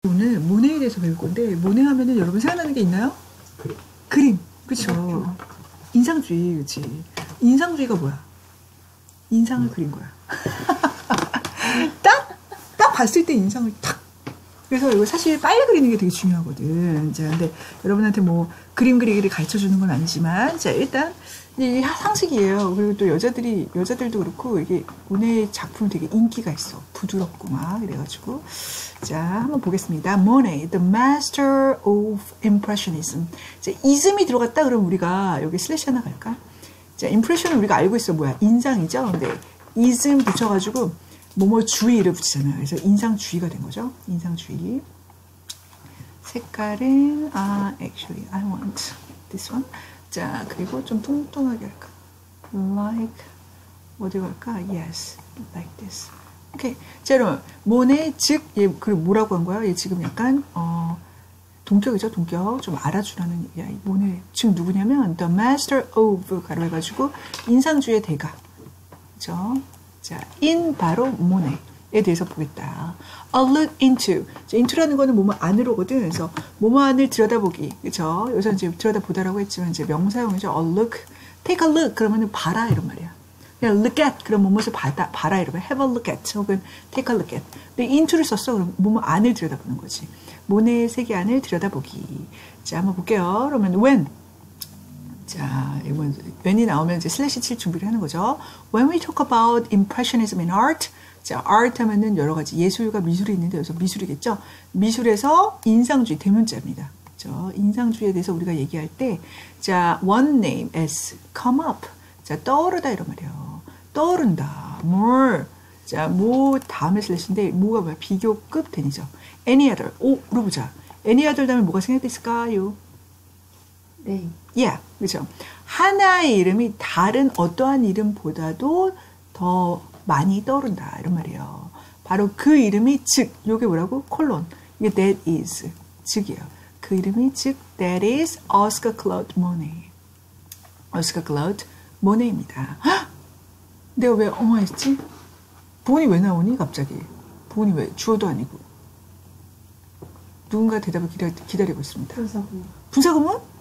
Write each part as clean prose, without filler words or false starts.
오늘 모네에 대해서 배울 건데, 모네 하면은 여러분 생각나는 게 있나요? 그림. 그쵸. 인상주의, 그치. 인상주의가 뭐야? 인상을 그린 거야. 딱 봤을 때 인상을 탁. 그래서 이거 사실 빨리 그리는 게 되게 중요하거든. 자, 근데 여러분한테 뭐 그림 그리기를 가르쳐 주는 건 아니지만, 자, 일단 이 상식이에요. 그리고 또 여자들도 그렇고, 이게 모네 작품 되게 인기가 있어. 부드럽고 막, 이래가지고. 자, 한번 보겠습니다. Monet, the master of impressionism. 자, ism이 들어갔다 그러면 우리가 여기 슬래시 하나 갈까? 자, impression은 우리가 알고 있어. 뭐야? 인상이죠? 근데 ism 붙여가지고, 주의를 붙이잖아요. 그래서 인상주의가 된 거죠. 인상주의. 색깔은, actually, I want this one. 자, 그리고 좀 뚱뚱하게 할까? Like, 어디 갈까? Yes, like this. 오케이. 자, 여러분, 모네, 즉, 얘, 그리고 뭐라고 한 거야? 얘 지금 약간, 동격이죠, 동격. 좀 알아주라는, 야, 모네, 지금 누구냐면, the master of, 가로 해가지고, 인상주의의 대가. 그죠? 자, in 바로 모네에 대해서 보겠다. A look into. 자, into라는 거는 뭐뭐 안으로거든. 그래서 뭐뭐 안을 들여다보기. 그죠? 여기서 이제 들여다보다라고 했지만 이제 명사용이죠. A look. Take a look. 그러면은 봐라 이런 말이야. 그냥 look at. 그럼 뭐뭐를 봐라 이러면 have a look at. 혹은 take a look at. 근데 into를 썼어. 그럼 뭐뭐 안을 들여다보는 거지. 모네의 세계 안을 들여다보기. 자, 한번 볼게요. 그러면 when. 자, 이건 when이 나오면 이제 슬래시 칠 준비를 하는 거죠. When we talk about impressionism in art, 자, art 하면은 여러 가지 예술과 미술이 있는데 여기서 미술이겠죠. 미술에서 인상주의 대문자입니다. 그렇죠? 인상주의에 대해서 우리가 얘기할 때, 자, one name as come up, 자, 떠오르다 이런 말이에요. 떠오른다. more, 자, 뭐 다음에 슬래시인데 뭐가 뭐야? 비교급 대니죠. Any other. 오, 물어보자. Any other 다음에 뭐가 생각됐을까요? 네. Yeah, 그렇죠. 하나의 이름이 다른 어떠한 이름보다도 더 많이 떠오른다 이런 말이에요. 바로 그 이름이 즉, 요게 뭐라고? 콜론. 이게 that is, 즉이에요. 그 이름이 즉 that is Oscar Claude Monet. Oscar Claude Monet입니다. 헉! 내가 왜 했지? 본이 왜 나오니 갑자기? 본이 왜? 주어도 아니고. 누군가 대답을 기다리고 있습니다. 분사구문. 분사구문?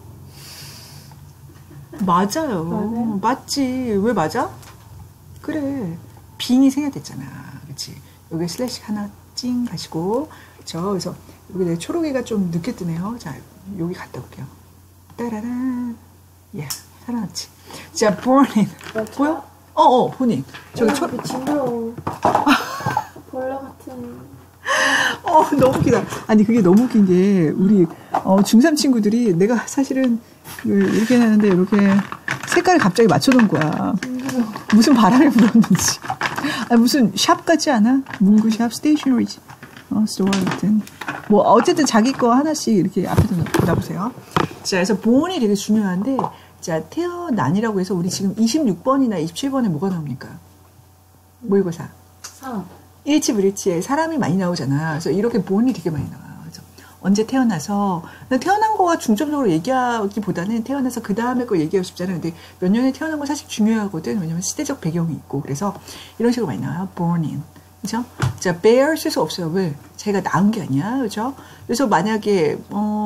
맞아요. 맞지. 왜 맞아? 그래. 빙이 생략됐잖아. 그치? 여기 슬래시 하나 찡 가시고. 그래서 여기 내 초록이가 좀 늦게 뜨네요. 자, 여기 갔다 올게요. 따라란. 예, 살아났지. 자, born in. 보여? 본인. 저기 징그러워. 벌레 같은. 너무 웃기다. 아니, 그게 너무 웃긴 게, 우리, 중3 친구들이 내가 사실은 이렇게 하는데, 이렇게 색깔을 갑자기 맞춰놓은 거야. 무슨 바람이 불었는지. 무슨 샵 같지 않아? 문구샵, 스테이셔너리지. 스토어 같은. 뭐, 어쨌든 자기 거 하나씩 이렇게 앞에다 놔보세요. 자, 그래서 보온이 되게 중요한데, 자, 태어난이라고 해서 우리 지금 26번이나 27번에 뭐가 나옵니까? 모의고사. 사람. 일치 불일치에 사람이 많이 나오잖아. 그래서 이렇게 본이 되게 많이 나와. 그래서 언제 태어나서 태어난 거가 중점적으로 얘기하기보다는 태어나서 그 다음에 거 얘기하고 싶잖아. 근데 몇 년에 태어난 건 사실 중요하거든. 왜냐면 시대적 배경이 있고. 그래서 이런 식으로 많이 나와요. born in. 그죠? 자, bear 쓸 수 없어요. 왜? 자기가 낳은 게 아니야. 그죠? 그래서 만약에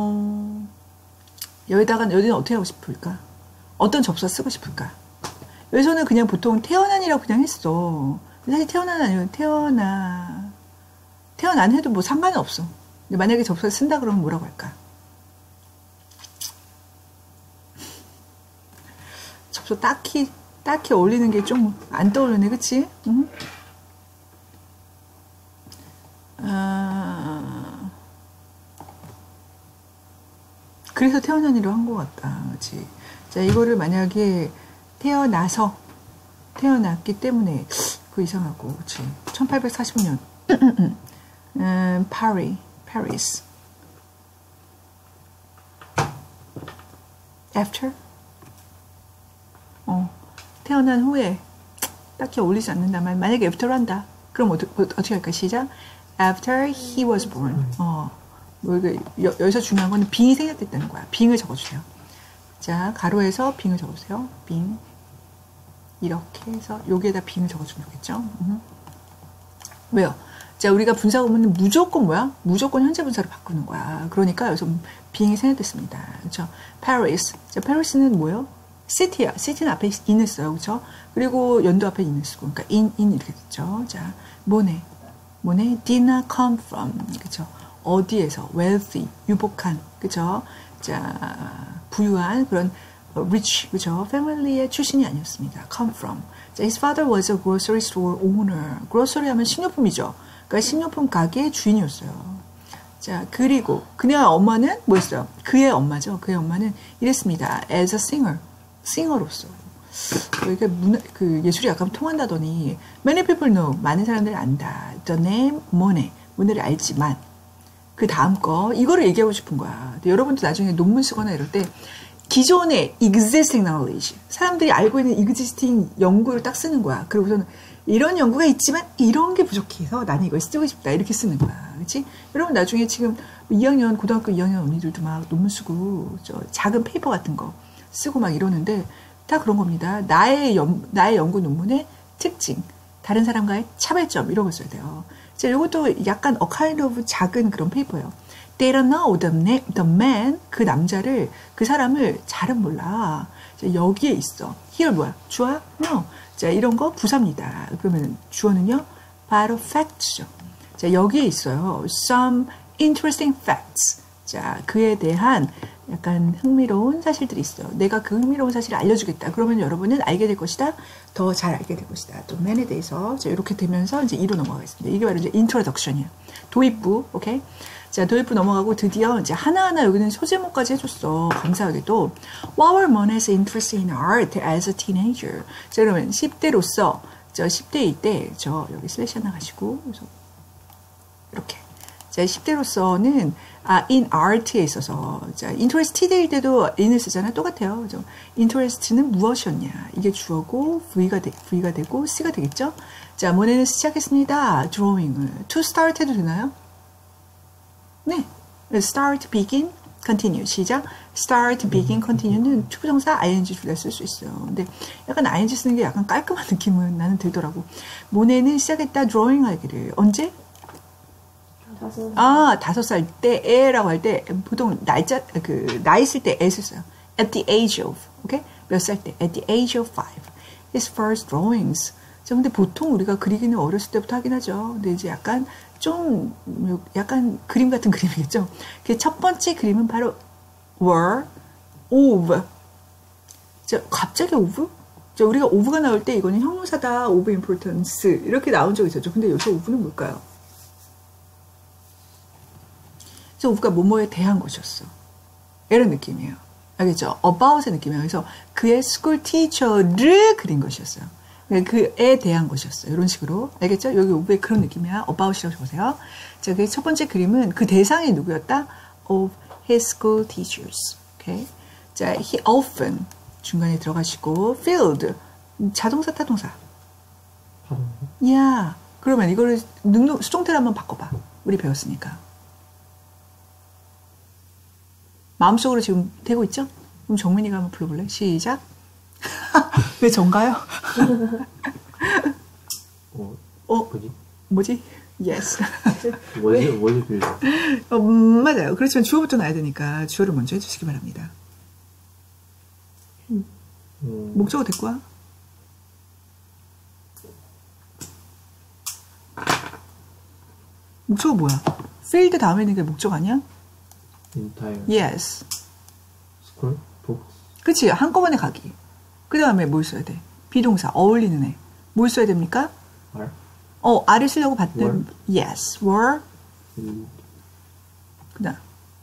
여기는 어떻게 하고 싶을까? 어떤 접수가 쓰고 싶을까? 여기서는 그냥 보통 태어난이라고 그냥 했어. 사실 태어난 아니면 태어난 해도 뭐 상관은 없어. 근데 만약에 접수를 쓴다 그러면 뭐라고 할까? 접수 딱히 어울리는 게 좀 안 떠오르네, 그치? 응? 그래서 태어난이라고 한 것 같다, 그치? 자, 이거를 만약에 태어났기 때문에 그 이상하고, 그치? 1840년. Paris. After? 태어난 후에 딱히 어울리지 않는다면, 만약에 after로 한다. 그럼 어떻게 할까? 시작. After he was born. 여기서 중요한 건 빙이 생략됐다는 거야. 빙을 적어주세요. 자, 가로에서 빙을 적어주세요. 빙. 이렇게 해서 여기에다 빙을 적어주면 되겠죠. 왜요? 자, 우리가 분사 구문은 무조건 뭐야? 무조건 현재 분사로 바꾸는 거야. 그러니까 여기서 being이 생략됐습니다. 그렇죠? Paris. 자, Paris는 뭐예요? city야. city는 앞에 in을 써요. 그렇죠? 그리고 연도 앞에 in을 쓰고, 그러니까 in 이렇게 됐죠. 자, Monet did not come from. 그렇죠? 어디에서? wealthy, 유복한. 그렇죠? 자, 부유한 그런 rich, 그죠? family의 출신이 아니었습니다. come from. 자, his father was a grocery store owner. grocery 하면 식료품이죠. 그러니까 식료품 가게의 주인이었어요. 자, 그리고 그녀의 엄마는 뭐였어요? 그의 엄마죠. 그의 엄마는 이랬습니다. as a singer. 싱어로서. 이게 그 예술이 약간 통한다더니 many people know. 많은 사람들이 안다. the name Monet. 모네를 알지만 그 다음 거 이거를 얘기하고 싶은 거야. 근데 여러분도 나중에 논문 쓰거나 이럴 때 기존의 existing knowledge, 사람들이 알고 있는 existing 연구를 딱 쓰는 거야. 그리고서는 이런 연구가 있지만 이런 게 부족해서 나는 이걸 쓰고 싶다 이렇게 쓰는 거야. 그렇지? 여러분 나중에 지금 2학년 고등학교 2학년 언니들도 막 논문 쓰고 작은 페이퍼 같은 거 쓰고 막 이러는데 다 그런 겁니다. 나의 연구 논문의 특징, 다른 사람과의 차별점 이런 걸 써야 돼요. 자, 이것도 약간 a kind of 작은 그런 페이퍼예요. They don't know the man, 그 남자를, 그 사람을 잘은 몰라. 자, 여기에 있어. Here 뭐야? 주어야? No. 자, 이런 거 부사입니다. 그러면 주어는요? 바로 facts죠. 자, 여기에 있어요. Some interesting facts. 자, 그에 대한 약간 흥미로운 사실들이 있어요. 내가 그 흥미로운 사실을 알려주겠다. 그러면 여러분은 알게 될 것이다. 더 잘 알게 될 것이다. 또 man에 대해서 자, 이렇게 되면서 이제 2로 넘어가겠습니다. 이게 바로 이제 introduction이에요. 도입부, 오케이? 자, 도입부 넘어가고 드디어 이제 하나하나 여기는 소제목까지 해줬어. 감사하게도. What were Monet's interest in art as a teenager? 자, 그러면 10대로서, 10대일 때, 여기 슬래시 하나 가시고, 그래서 이렇게. 자, 10대로서는, in art에 있어서, 자, interested일 때도 in을 쓰잖아요. 똑같아요. 그죠? interest는 무엇이었냐? 이게 주어고, V가 되고, C가 되겠죠? 자, 모네는 시작했습니다. 드로잉을. to start 해도 되나요? 네. start, begin, continue. 시작. start, begin, continue는 투부정사 ing 둘 다 쓸 수 있어요. 근데 약간 ing 쓰는 게 약간 깔끔한 느낌은 나는 들더라고. 모네는 시작했다 드로잉 하기를. 언제? 5살 때에라고 할 때 보통 나이 쓸 때 에 썼어요. at the age of. 오케이? 몇 살 때? at the age of 5. his first drawings. 자, 근데 보통 우리가 그리기는 어렸을 때부터 하긴 하죠. 근데 이제 약간 그림 같은 그림이겠죠. 그 첫 번째 그림은 바로 were of. 자, 갑자기 of? 자, 우리가 of가 나올 때 이거는 형용사다, of importance 이렇게 나온 적이 있었죠. 근데 여기서 of는 뭘까요? 그래서 of가 뭐뭐에 대한 것이었어. 이런 느낌이에요. 알겠죠? about의 느낌이에요. 그래서 그의 school teacher를 그린 것이었어요. 그에 대한 것이었어요. 이런 식으로. 알겠죠? 여기 of의 그런 느낌이야. about이라고 적으세요. 자, 그 첫 번째 그림은 그 대상이 누구였다? of his school teachers. 오케이. 자, he often 중간에 들어가시고 filled 자동사 타동사. 야, 그러면 이거를 수동태로 한번 바꿔봐. 우리 배웠으니까. 마음속으로 지금 되고 있죠? 그럼 정민이가 한번 불러볼래? 시작. 왜 전가요? 뭐지? Yes. 뭐지 빌려? 맞아요. 그렇지만 주어부터 나야 되니까 주어를 먼저 해주시기 바랍니다. 목적어 데리고 와. 목적어 뭐야? field 다음에 있는 게 목적 아니야? entire. Yes. school books. 그치, 한꺼번에 가기. 그 다음에 뭘 써야 돼? 비동사, 어울리는 애. 뭘 써야 됩니까? are. R을 쓰려고 봤더니 were. Yes, were. 그 다음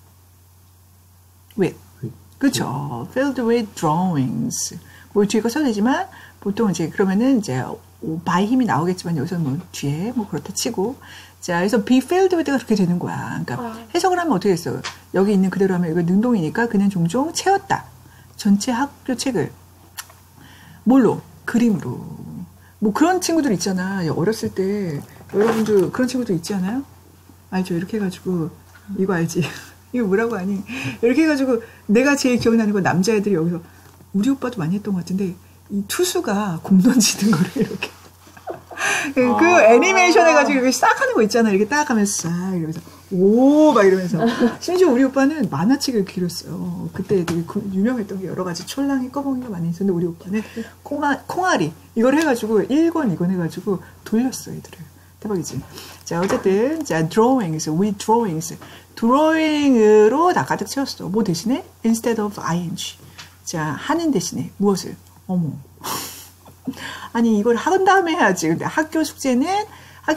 with. 그쵸. filled with drawings. 뭐 뒤에가 써도 되지만 보통 이제 그러면은 이제 by 힘이 나오겠지만 여기서는 뭐 뒤에 뭐 그렇다 치고. 자, 그래서 be filled with가 그렇게 되는 거야. 그러니까 해석을 하면 어떻게 됐어? 여기 있는 그대로 하면 이거 능동이니까 그는 종종 채웠다. 전체 학교 책을 뭘로? 그림으로. 뭐 그런 친구들 있잖아. 어렸을 때 여러분들 그런 친구들 있지 않아요? 알죠? 이렇게 해가지고 이거 알지? 이거 뭐라고 하니? 이렇게 해가지고 내가 제일 기억나는 건 남자애들이 여기서 우리 오빠도 많이 했던 것 같은데 이 투수가 공 던지는 거를 이렇게 그 애니메이션 해가지고 이렇게 싹 하는 거 있잖아. 이렇게 딱 하면서 싹 이러면서 오 막 이러면서. 심지어 우리 오빠는 만화책을 기렸어요. 그때 되게 유명했던 게 여러 가지 촐랑이 꺼봉이가 많이 있었는데 우리 오빠는 콩아리 이걸 해가지고 1권 2권 해가지고 돌렸어 애들을. 대박이지. 자 어쨌든 자 drawings, with drawings. 드로잉으로 다 가득 채웠어. 뭐 대신에 instead of ing. 자 하는 대신에 무엇을? 어머. 아니 이걸 한 다음에 해야지. 근데 학교 숙제를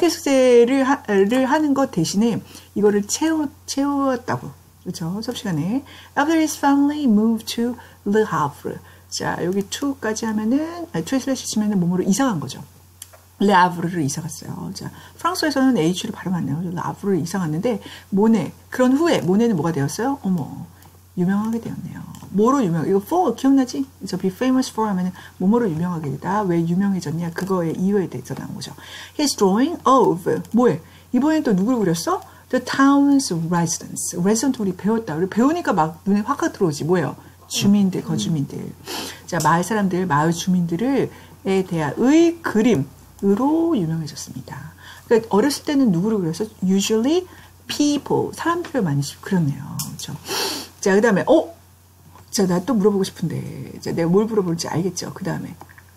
하는 것 대신에 이거를 채웠다고. 그렇죠? 수업 시간에. After his family moved to Le Havre. 자 여기 to까지 하면은 to/ 치면은 몸으로 이사 간 거죠. Le Havre를 이사 갔어요. 자 프랑스에서는 H를 발음 안 해요. Le Havre를 이사 갔는데 모네 그런 후에 모네는 뭐가 되었어요? 어머 유명하게 되었네요. 뭐로 유명? 이거 for 기억나지? 저 be famous for 하면은 뭐뭐로 유명하게 되다. 왜 유명해졌냐? 그거의 이유에 대해서 나온 거죠. His drawing of 뭐해? 이번엔 또 누굴 그렸어? The town's residents. resident 우리 배웠다. 우리 배우니까 막 눈에 확 들어오지. 뭐예요? 주민들, 거주민들. 자 마을 사람들, 마을 주민들에 대한의 그림으로 유명해졌습니다. 그러니까 어렸을 때는 누구를 그렸어? Usually people 사람들을 많이 그렸네요. 그렇죠? 자, 그 다음에, 자, 나 또 물어보고 싶은데, 자, 내가 뭘 물어볼지 알겠죠? 그 다음에,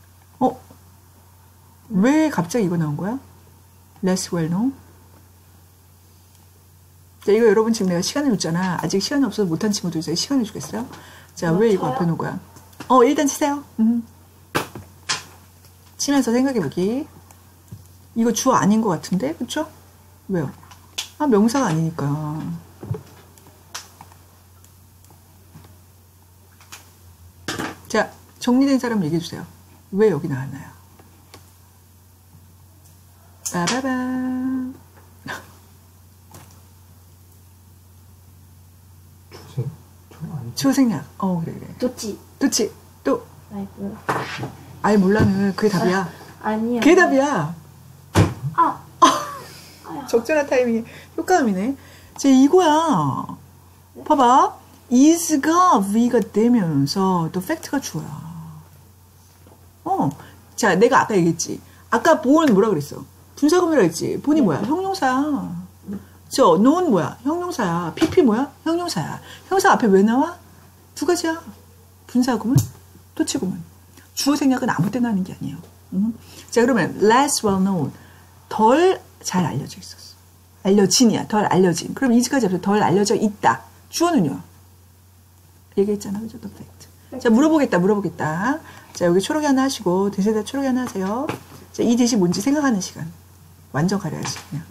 왜 갑자기 이거 나온 거야? Less well known? 자, 이거 여러분 지금 내가 시간을 줬잖아. 아직 시간이 없어서 못한 친구들 이제 시간을 주겠어요? 자, 왜 이거 앞에 놓은 거야? 일단 치세요. 치면서 생각해보기. 이거 주어 아닌 것 같은데? 그쵸? 왜요? 명사가 아니니까. 자, 정리된 사람 얘기해주세요. 왜 여기 나왔나요? 빠바밤. 초생략. 그래. 도치. 또. 아이고. 아예 몰라는 그게 답이야. 아니야. 그게 답이야. 아야. 적절한 타이밍이 효과음이네. 제 이거야. 봐봐. is가 v가 되면서 또 팩트가 주어야. 자, 내가 아까 얘기했지. 아까 보는 뭐라 그랬어? 분사구문이라 했지. 본이 뭐야? 형용사야. 저 known 뭐야? 형용사야. pp 뭐야? 형용사야. 형사 앞에 왜 나와? 두 가지야. 분사구문, 토치구문. 주어 생략은 아무 때나 하는 게 아니에요. 자, 그러면 less well known. 덜 잘 알려져 있었어. 알려진이야. 덜 알려진. 그럼 이즈까지 앞서 덜 알려져 있다. 주어는요? 얘기했잖아. 그죠? The fact. 자, 물어보겠다. 자, 여기 초록이 하나 하시고, 대세다 초록이 하나 하세요. 자, 이 대시 뭔지 생각하는 시간. 완전 가려야지, 그냥.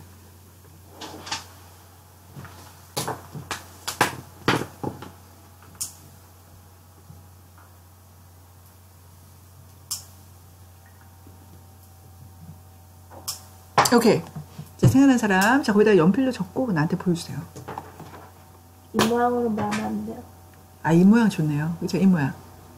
오케이. 자, 생각난 사람. 자, 거기다 연필로 적고 나한테 보여주세요. 이 모양으로 말하면 안 돼요. 이 모양 좋네요. 그죠? 이 모양.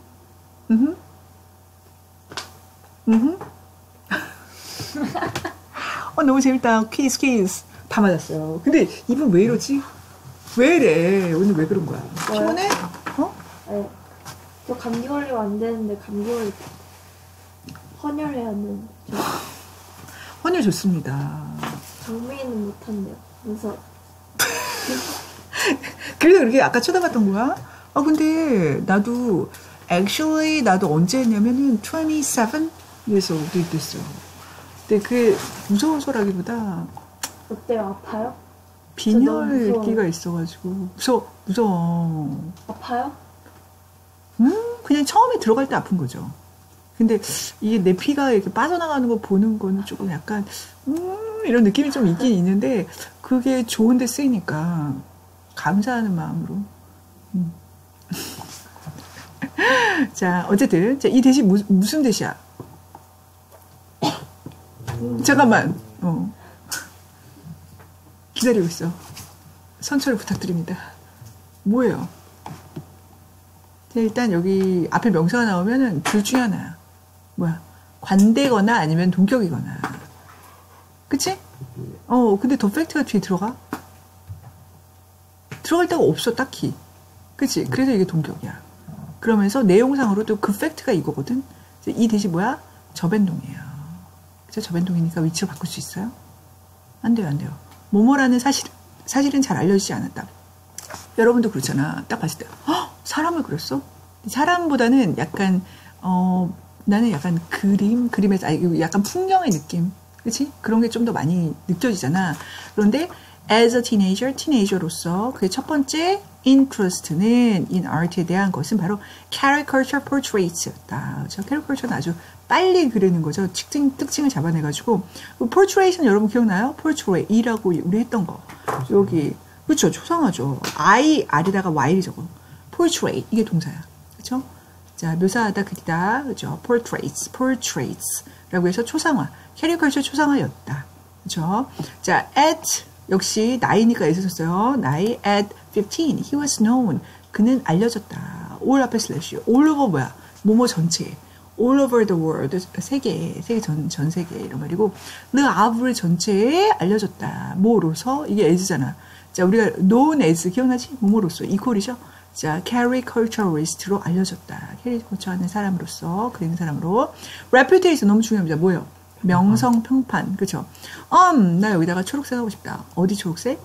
너무 재밌다. 퀴즈. 다 맞았어요. 근데 이분 왜 이러지? 왜 이래? 오늘 왜 그런 거야? 피곤해? 네. 저 감기 걸리면 안 되는데 감기 걸릴 때 헌혈해야 하는. 헌혈 좋습니다. 정민이는 못한대요. 그래서 그래서 그렇게 아까 쳐다봤던 거야? 근데 나도 나도 언제 했냐면은 27에서 우리 됐어. 근데 그게 무서워서라기보다 어때요? 아파요? 빈혈기가 있어가지고 무서워. 아파요? 그냥 처음에 들어갈 때 아픈 거죠. 근데 이게 내 피가 이렇게 빠져나가는 거 보는 거는 조금 약간 이런 느낌이 좀 있긴 있는데 그게 좋은데 쓰이니까 감사하는 마음으로. 자, 어쨌든 자, 이 대시 무슨 대시야? 잠깐만. 기다리고 있어. 선처를 부탁드립니다. 뭐예요? 일단 여기 앞에 명사가 나오면은 둘 중에 하나야. 뭐야? 관대거나 아니면 동격이거나. 그치? 근데 더 팩트가 뒤에 들어갈 데가 없어, 딱히. 그치? 그래서 이게 동격이야. 그러면서 내용상으로도 그 팩트가 이거거든? 이 대시 뭐야? 접앤동이에요. 그죠? 접연동이니까 위치로 바꿀 수 있어요? 안 돼요, 안 돼요. 뭐뭐라는 사실은 잘 알려지지 않았다. 여러분도 그렇잖아. 딱 봤을 때, 사람을 그렸어? 사람보다는 약간, 나는 약간 그림에서, 약간 풍경의 느낌. 그치? 그런 게 좀 더 많이 느껴지잖아. 그런데, as a teenager로서, 그의 첫 번째 interest는 in art에 대한 것은 바로 caricature portraits였다. 그렇죠? caricature는 아주 빨리 그리는 거죠. 특징을 잡아내가지고. portrait은 여러분 기억나요? portrait이라고 우리 했던 거. 여기. 그렇죠. 초상화죠. R에다가 Y를 적어. portrait. 이게 동사야. 그렇죠? 자, 묘사하다, 그리다. 그렇죠? portraits라고 해서 초상화. caricature 초상화였다. 그렇죠? 자, at 역시 나이니까 애써 썼어요. 나이 at 15. He was known. 그는 알려졌다. all 앞에 슬래시. all over 뭐야? 뭐뭐 전체. all over the world. 세계 전 세계 이런 말이고 the havre 전체에 알려졌다. 뭐로서? 이게 as잖아. 자, 우리가 known as 기억나지? 뭐뭐로서 이퀄이죠. 자, caricaturist로 알려졌다. 캐리커처 하는 사람으로서 그리는 사람으로. reputation 너무 중요합니다. 뭐예요? 명성 평판. 그렇죠? 나 여기다가 초록색 하고 싶다. 어디 초록색?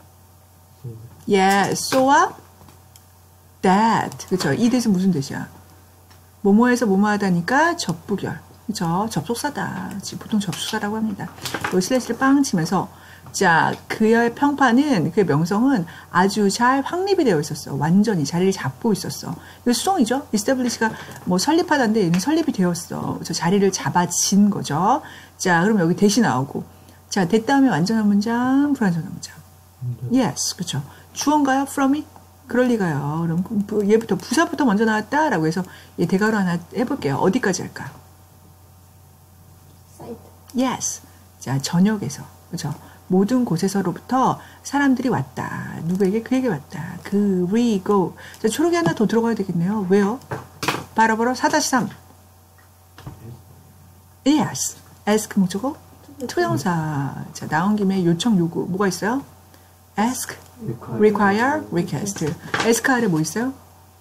Yes, so와 that. 그렇죠? 이 대신 무슨 대시야? 뭐뭐에서 뭐뭐하다니까 접부결. 그렇죠? 접속사다. 보통 접속사라고 합니다. 요 슬래시를 빵 치면서 자, 그의 평판은, 그의 명성은 아주 잘 확립이 되어 있었어. 완전히 자리를 잡고 있었어. 이거 수동이죠? establish가 뭐 설립하다인데 얘는 설립이 되었어. 저 자리를 잡아진 거죠. 자, 그럼 여기 대시 나오고. 자, 됐 다음에 완전한 문장, 불완전한 문장. Yes, 그쵸. 주어인가요? from이? 그럴 리가요. 그럼 얘부터, 부사부터 먼저 나왔다라고 해서 얘 대가로 하나 해볼게요. 어디까지 할까? 사이트. Yes. 자, 전역에서. 그쵸. 모든 곳에서로부터 사람들이 왔다. 누구에게? 그에게 왔다. 그리고 자, 초록이 하나 더 들어가야 되겠네요. 왜요? 바로 4-3. Yes. ask 목적어? 투정사. 자, 나온 김에 요청 요구. 뭐가 있어요? ask, require, request. ask 아래 뭐 있어요?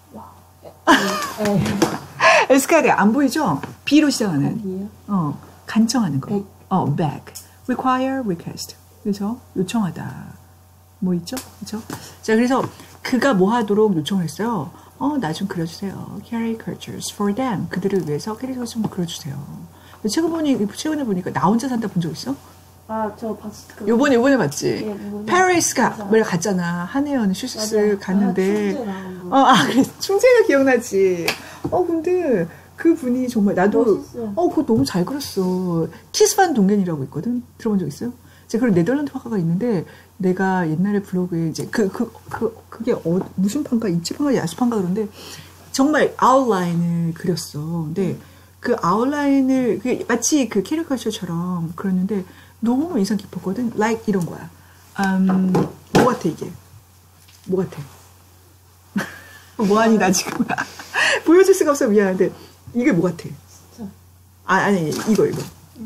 ask 아래 안 보이죠? B로 시작하는. 간청하는 거. beg. require, request. 그래서 요청하다. 뭐 있죠? 그렇죠? 자, 그래서 그가 뭐 하도록 요청을 했어요? 나 좀 그려주세요. caricatures for them. 그들을 위해서 캐릭터 좀 그려주세요. 최근에 보니까 나 혼자 산다 본 적 있어? 아, 저 봤어. 요번에 봤지? 예, 파리스가 갔잖아. 한혜연 슈스스 갔는데. 충재 나온 거. 그래. 충재가 기억나지. 근데 그 분이 정말 나도 멋있어요. 그거 너무 잘 그렸어. 키스반 동겐이라고 있거든. 들어본 적 있어요? 제가 그런 네덜란드 화가가 있는데 내가 옛날에 블로그에 이제 그게 무슨 판가, 입지판가, 야수판가 그런데 정말 아웃라인을 그렸어. 근데 그 아웃라인을 마치 그 캐리커처처럼 그렸는데 너무 인상 깊었거든. like 이런 거야. 뭐 같아 이게? 뭐 같아? 뭐하니 나 지금 보여줄 수가 없어. 미안한데 이게 뭐 같아? 진짜. 아니 이거. 이거.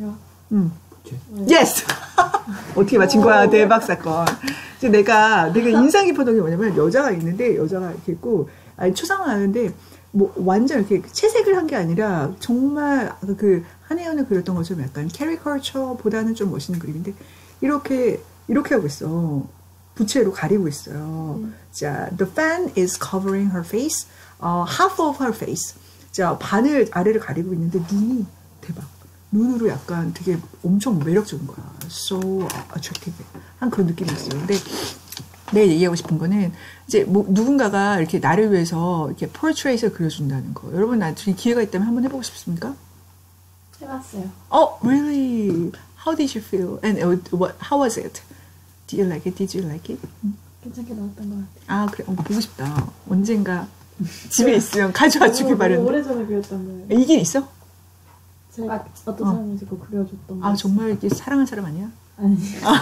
예스! 어떻게 맞힌 거야? 대박 사건. 이제 내가 인상 깊었던 게 뭐냐면 여자가 있는데 여자가 이렇게 있고 초상화 하는데 뭐 완전 이렇게 채색을 한 게 아니라 정말 그 한혜연을 그렸던 것처럼 약간 캐리커처보다는 좀 멋있는 그림인데 이렇게 하고 있어. 부채로 가리고 있어요. 자, the fan is covering her face, half of her face. 자, 반을 아래를 가리고 있는데 눈이 대박. 눈으로 약간 되게 엄청 매력적인 거야. So attractive. 한 그런 느낌이 있어요. 근데 내가 얘기하고 싶은 거는 이제 뭐 누군가가 이렇게 나를 위해서 이렇게 portrait을 그려준다는 거. 여러분 나중에 기회가 있다면 한번 해보고 싶습니까? 해봤어요. Really? How did you feel? And how was it? Did you like it? Did you like it? 괜찮게 나왔던 것 같아요. 그래. 보고 싶다. 언젠가 집에 있으면 가져와 주길 바랬는데. 오래전에 그렸던 거예요. 이게 있어? 제가 어떤 사람이 자꾸 그려줬던 거. 정말 이게 사랑하는 사람 아니야? 아니.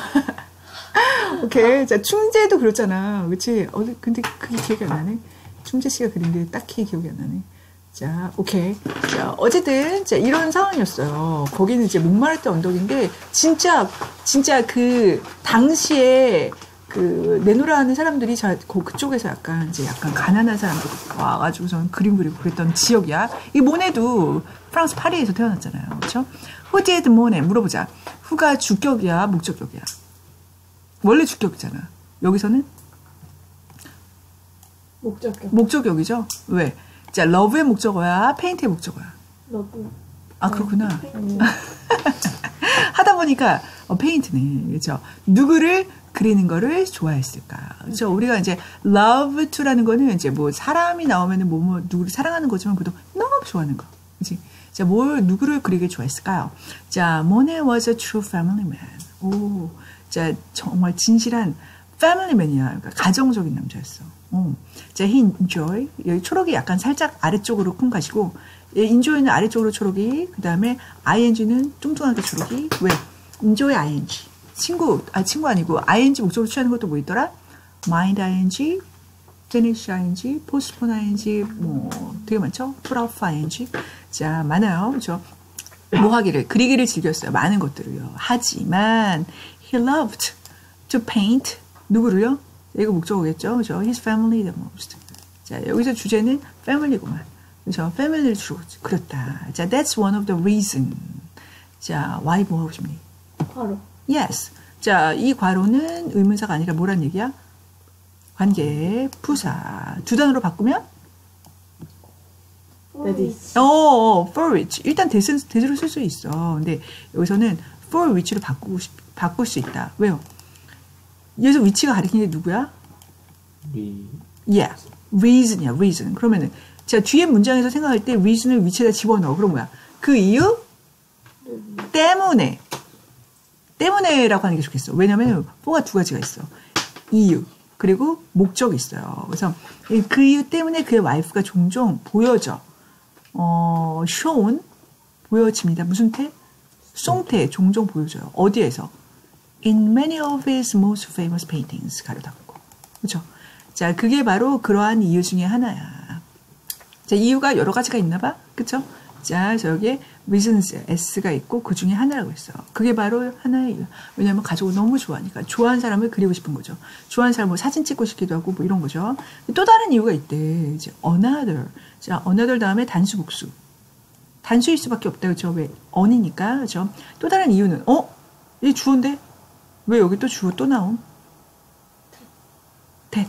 오케이. 자, 충재도 그렸잖아. 그치? 근데 그게 기억이 안 나네. 충재 씨가 그린데 딱히 기억이 안 나네. 자, 오케이. 자, 어쨌든, 자, 이런 상황이었어요. 거기는 이제 목마를 때 언덕인데, 진짜 그, 당시에 그 내노라하는 사람들이 그쪽에서 약간 가난한 사람들 와가지고선 그림 그리고 그랬던 지역이야. 이 모네도 프랑스 파리에서 태어났잖아요. 그렇죠? Who did 모네? 물어보자. who가 주격이야, 목적격이야? 원래 주격이잖아. 여기서는 목적격이죠. 왜? 자, love의 목적어야, paint의 목적어야. 러브. 아, 그렇구나. 하다 보니까 페인트네. 그렇죠? 누구를 그리는 거를 좋아했을까? 그렇죠? 우리가 이제 love to라는 거는 이제 뭐 사람이 나오면은 뭐 누구를 사랑하는 거지만 그래도 너무 좋아하는 거. 그렇지? 자, 누구를 그리길 좋아했을까요? 자, Monet was a true family man. 오, 자, 정말 진실한 family man이야. 그러니까 가정적인 남자였어. 자, he enjoy. 여기 초록이 약간 살짝 아래쪽으로 쿵 가시고, enjoy는 아래쪽으로 초록이, 그 다음에 ing는 뚱뚱하게 초록이. 왜? enjoy ing. 친구 아니고, ing 목적으로 취하는 것도 뭐 있더라? mind ing, finish ing, postpone ing, 뭐, 되게 많죠? put off ing. 자, 많아요. 그렇죠? 뭐 하기를, 그리기를 즐겼어요. 많은 것들을요. 하지만, he loved to paint. 누구를요? 이거 목적어겠죠? 그죠? His family the most. 자, 여기서 주제는 family구만. 그죠? family를 주로 그렸다. 자, that's one of the reason. 자, why 뭐 하고 싶니? 괄호. Yes. 자, 이 괄호는 의문사가 아니라 뭐란 얘기야? 관계, 부사. 두 단어로 바꾸면? for which. 일단 대수로 쓸 수 있어. 근데 여기서는 for which로 바꿀 수 있다. 왜요? 여기서 위치가 가리키는 게 누구야? Yeah. reason이야, reason. 그러면은, 자, 뒤에 문장에서 생각할 때 reason을 위치에다 집어넣어. 그럼 뭐야? 그 이유? 때문에라고 하는 게 좋겠어. 왜냐면, for가 두 가지가 있어. 이유, 그리고 목적이 있어요. 그래서 그 이유 때문에 그의 와이프가 종종 보여져. shown, 보여집니다. 무슨 태? 송태, 종종 보여줘요. 어디에서? In many of his most famous paintings. 가로 닫고. 그렇죠? 자, 그게 바로 그러한 이유 중에 하나야. 자, 이유가 여러 가지가 있나 봐. 그렇죠? 자, 저기에 reasons, S가 있고 그 중에 하나라고 했어. 그게 바로 하나의 이유. 왜냐하면 가족을 너무 좋아하니까. 좋아하는 사람을 그리고 싶은 거죠. 좋아하는 사람을 사진 찍고 싶기도 하고 뭐 이런 거죠. 또 다른 이유가 있대. 이제 another. 자, another 다음에 단수 복수. 단수일 수밖에 없다. 그렇죠? 왜? on이니까. 그렇죠? 또 다른 이유는 이 주어인데? 왜 여기 또 주어 또 나옴? that.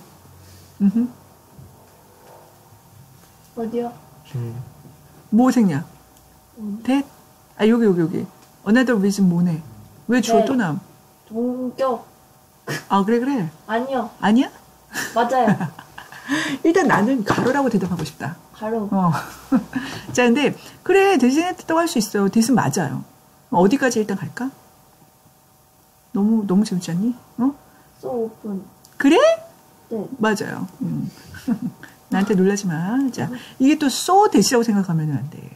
어디요? 뭐 생략? that? 아, 여기. another reason 뭐네? 왜 주어 네. 또 나옴? 동격. 아, 그래. 아니요. 아니야? 맞아요. 일단 나는 가로라고 대답하고 싶다. 가로. 자, 근데, 그래, 대신했다고 할 수 있어요. 대신 맞아요. 어디까지 일단 갈까? 너무 재밌지 않니? so open. 그래? 네. 맞아요. 나한테 놀라지 마. 자, 이게 또 so 대시라고 생각하면 안 돼.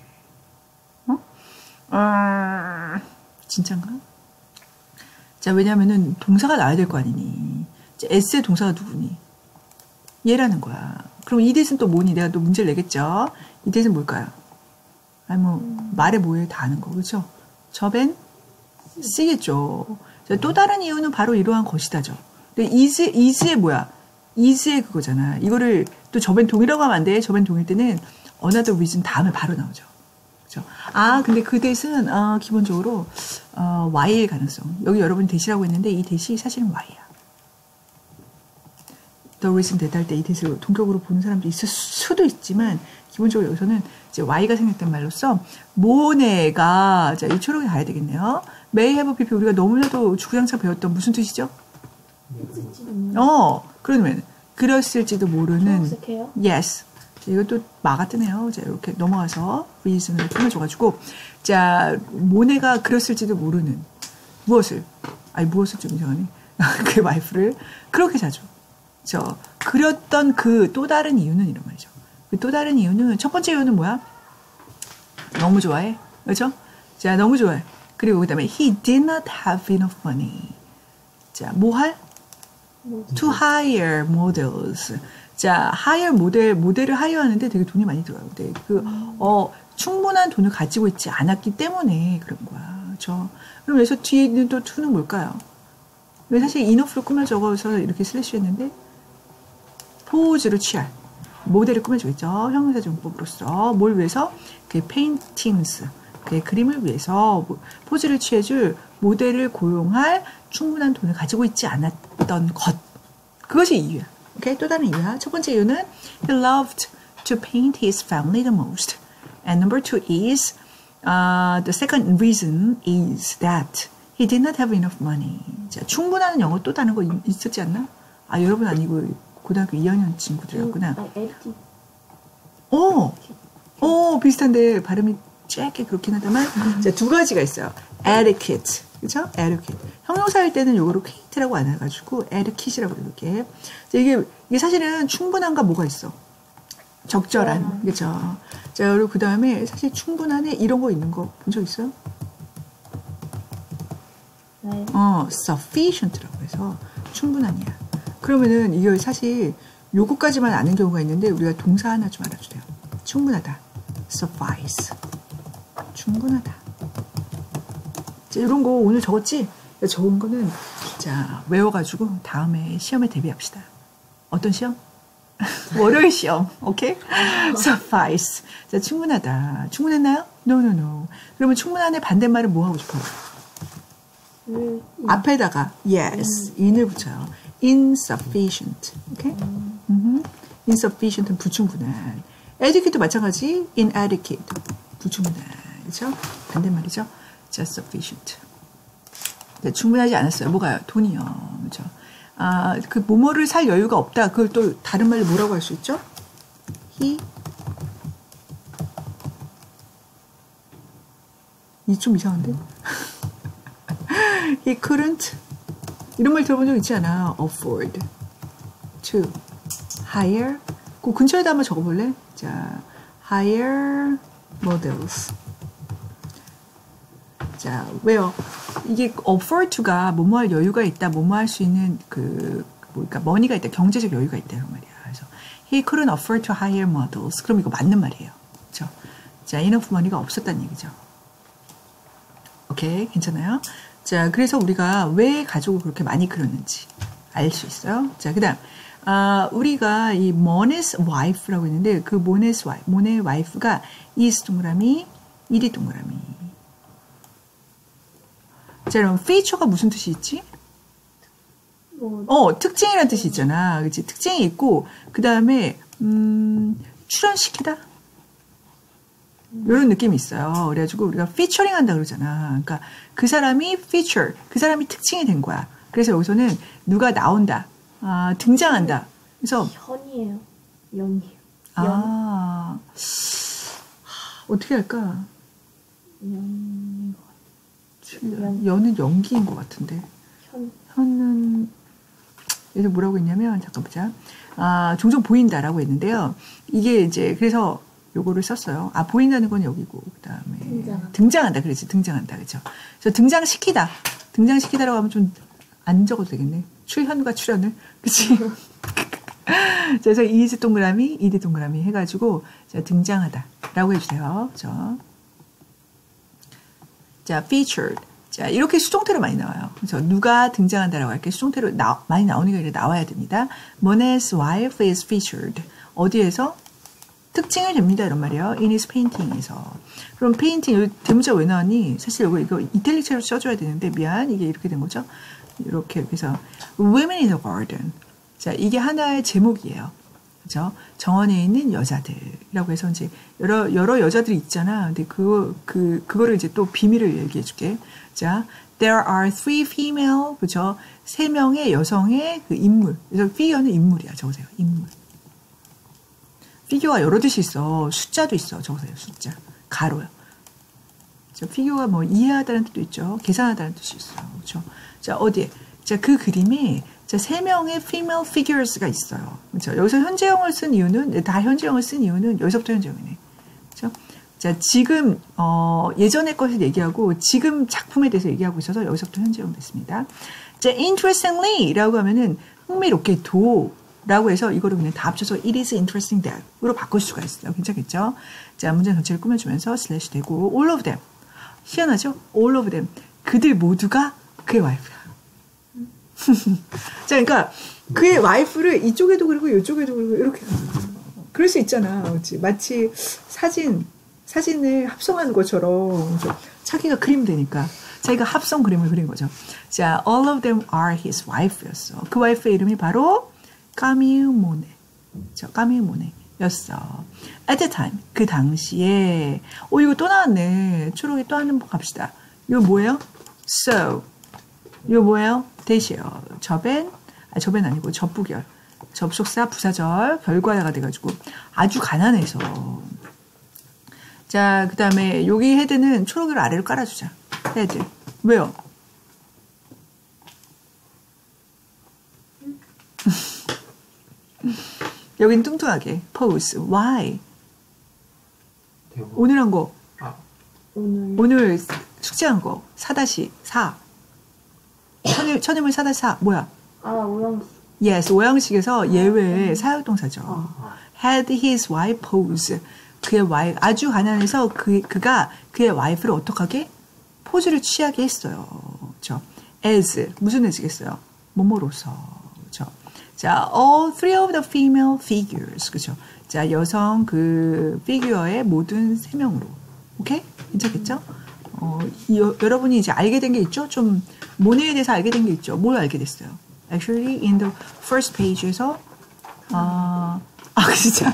진짠가? 자, 왜냐면은 동사가 나와야 될 거 아니니. 자, S의 동사가 누구니? 얘라는 거야. 그럼 이 대신 또 뭐니? 내가 또 문제를 내겠죠? 이 대신 뭘까요? 아니, 말에 뭐에 다 아는 거. 그렇죠? 접엔 쓰겠죠. 자, 또 다른 이유는 바로 이러한 것이다죠. 근데 is의 뭐야? is의 그거잖아. 이거를 또 접엔 동이라고 하면 안 돼. 접엔 동일 때는 another reason 다음에 바로 나오죠. 그렇죠? 아, 근데 그 대신 기본적으로 y일 가능성. 여기 여러분이 대시라고 했는데 이 대시 사실은 y야. the reason that 할 때 이 대시를 동격으로 보는 사람도 있을 수도 있지만 기본적으로 여기서는 이제 y가 생략된 말로써 모네가 자, 이 초록에 가야 되겠네요. may have pp 우리가 너무나도 주구장창 배웠던 무슨 뜻이죠? 그러면 그랬을지도 모르는 초록색해요? yes. 자, 이것도 마가 뜨네요. 자, 이렇게 넘어가서 reason을 끊어줘가지고 자, 모네가 그랬을지도 모르는 무엇을 좀 이상하네. 그 와이프를 그렇게 자주 그렸던 그 또 다른 이유는 이런 말이죠. 그 또 다른 이유는 첫 번째 이유는 뭐야? 너무 좋아해. 그렇죠? 자, 너무 좋아해. 그리고 그 다음에 he did not have enough money. 자, 뭐 할? to hire models. 자, hire 모델을 하이어하는데 되게 돈이 많이 들어요. 근데 충분한 돈을 가지고 있지 않았기 때문에 그런 거야. 그렇죠? 그럼 여기서 뒤에 있는 또 to는 뭘까요? 사실 enough로 꾸며 적어서 이렇게 슬래시 했는데 포즈를 취할 모델을 꾸며주겠죠. 형용사정법으로서 뭘 위해서? 그 paintings 그 그림을 위해서 포즈를 취해줄 모델을 고용할 충분한 돈을 가지고 있지 않았던 것. 그것이 이유야. 오케이? 또 다른 이유야. 첫 번째 이유는 he loved to paint his family the most. And number two is the second reason is that he did not have enough money. 자, 충분한 영어 또 다른 거 있었지 않나? 아, 여러분 아니고 고등학교 2학년 친구들이었구나. 비슷한데 발음이 짧게 그렇긴 하지만 자, 두 가지가 있어요. etiquette, 그렇죠? etiquette. 형용사일 때는 요거를 paint라고 안 해가지고 etiquette이라고 이렇게. 자, 이게 사실은 충분한가 뭐가 있어? 적절한, 그렇죠? 자, 그리고 그 다음에 사실 충분한에 이런 거 있는 거 본 적 있어요? 네. sufficient라고 해서 충분한이야. 그러면은 이걸 사실 요거까지만 아는 경우가 있는데 우리가 동사 하나 좀 알아주세요. 충분하다. suffice. 충분하다. 자, 이런 거 오늘 적었지? 적은 거는 자, 외워가지고 다음에 시험에 대비합시다. 어떤 시험? 월요일 시험. 오케이? suffice. 자, 충분하다. 충분했나요? No. 그러면 충분한의 반대말은 뭐 하고 싶어요? 앞에다가 yes, in을 붙여요. insufficient. 오케이? insufficient은 부충분한. adequate도 마찬가지. inadequate. 부충분한. 그렇죠? 반대말이죠. just sufficient. 네, 충분하지 않았어요. 뭐가요? 돈이요. 그렇죠? 아, 그 뭐뭐를 살 여유가 없다. 그걸 또 다른 말로 뭐라고 할 수 있죠? 이 좀 이상한데? He couldn't 이런 말 들어본 적 있지 않아? afford to hire 그 근처에다 한번 적어볼래? 자, hire models. 자, 왜요? 이게 afford to가 뭐뭐 할 여유가 있다, 뭐뭐 할 수 있는 그러니까 머니가 있다, 경제적 여유가 있다 이런 말이야. 그래서 he couldn't afford to hire models. 그럼 이거 맞는 말이에요. 그렇죠? 자, enough money가 없었다는 얘기죠. 오케이, 괜찮아요? 자, 그래서 우리가 왜 가족을 그렇게 많이 그렸는지 알 수 있어요. 자, 그다음 우리가 이 Monet's wife라고 있는데 그 Monet's wife가 is 동그라미, 이리 동그라미. 자, 그럼 feature가 무슨 뜻이 있지? 특징이라는 뜻이 있잖아. 그치? 특징이 있고, 그 다음에, 출연시키다? 이런 느낌이 있어요. 그래가지고 우리가 featuring 한다 그러잖아. 그러니까 그 사람이 feature, 그 사람이 특징이 된 거야. 그래서 여기서는 누가 나온다, 등장한다. 그래서. 현이에요. 연이에요. 아, 어떻게 할까? 연은 연기인 것 같은데. 현은 얘들 뭐라고 했냐면 잠깐 보자. 종종 보인다라고 했는데요. 이게 이제 그래서 요거를 썼어요. 보인다는 건 여기고 그다음에 등장한다. 그렇지, 등장한다. 그렇죠. 그래서 등장시키다라고 하면 좀 안 적어도 되겠네. 출현과 출연을, 그렇지. 그래서 is 동그라미, ed 동그라미 해가지고 자, 등장하다라고 해주세요. 그렇죠. 자, featured. 자, 이렇게 수동태로 많이 나와요. 그래서 누가 등장한다라고 할게 수동태로 많이 나오는 게 아니라 나와야 됩니다. Monet's wife is featured. 어디에서? 특징을 냅니다. 이런 말이에요. In his painting에서. 그럼 painting, 대문자 왜 나왔니? 사실 이거 이탈릭체로 써줘야 되는데 미안. 이게 이렇게 된 거죠. 이렇게 해서 Women in the Garden. 자, 이게 하나의 제목이에요. 그죠? 정원에 있는 여자들이라고 해서 이제 여러 여자들이 있잖아. 근데 그거를 이제 또 비밀을 얘기해 줄게. 자, there are 3 female, 그죠? 3명의 여성의 그 인물. 그래서 figure는 인물이야. 적으세요. 인물. figure가 여러 뜻이 있어. 숫자도 있어. 적으세요. 숫자. 가로요. 자, figure가 뭐 이해하다는 뜻도 있죠. 계산하다는 뜻이 있어요. 그렇죠? 자, 어디에? 자, 그 그림에 자, 3명의 female figures가 있어요. 그렇죠? 여기서 현재형을 쓴 이유는, 다 현재형을 쓴 이유는 여기서부터 현재형이네. 그렇죠? 자, 지금, 예전의 것을 얘기하고, 지금 작품에 대해서 얘기하고 있어서 여기서부터 현재형 됐습니다. 자, interestingly 라고 하면은, 흥미롭게도 라고 해서 이거를 그냥 다 합쳐서 it is interesting that 으로 바꿀 수가 있어요. 괜찮겠죠? 자, 문장 전체를 꾸며주면서 슬래시 되고, all of them. 희한하죠? all of them. 그들 모두가 그의 와이프야. 자, 그러니까 그의 와이프를 이쪽에도 그리고 이쪽에도 그리고 이렇게 그럴 수 있잖아. 그렇지? 마치 사진을 합성하는 것처럼 자기가 그리면 되니까 자기가 합성 그림을 그린 거죠. 자, all of them are his wife였어. 그 와이프의 이름이 바로 까미유 모네. 까미유 모네였어. At the time, 그 당시에 이거 또 나왔네. 초록이 또 한 번 갑시다. 이거 뭐예요? So, 이거 뭐예요? 대시요. 접엔 아니고 접부결. 접속사 부사절 결과가 돼가지고 아주 가난해서. 자, 그 다음에 여기 헤드는 초록이로 아래로 깔아주자. 헤드. 왜요? 여긴 뚱뚱하게. pose. Why? 대본. 오늘 한 거. 오늘 오늘 숙제한 거. 4-4. 천유물 4-4. 뭐야? 오영수. Yes, 오형식에서 예외의 사역동사죠. Had his wife pose. 그의 와이프, 아주 가난해서 그가 그의 와이프를 어떻게 하게? 포즈를 취하게 했어요. 그렇죠? as, 무슨 as겠어요? 뭐뭐로서. 그렇죠? 자, all three of the female figures. 그렇죠? 자, 여성 그 피규어의 모든 세 명으로. 오케이? 괜찮겠죠? 여러분이 이제 알게 된 게 있죠? 좀 모네에 대해서 알게 된 게 있죠? 뭘 알게 됐어요? Actually, in the first page에서 진짜.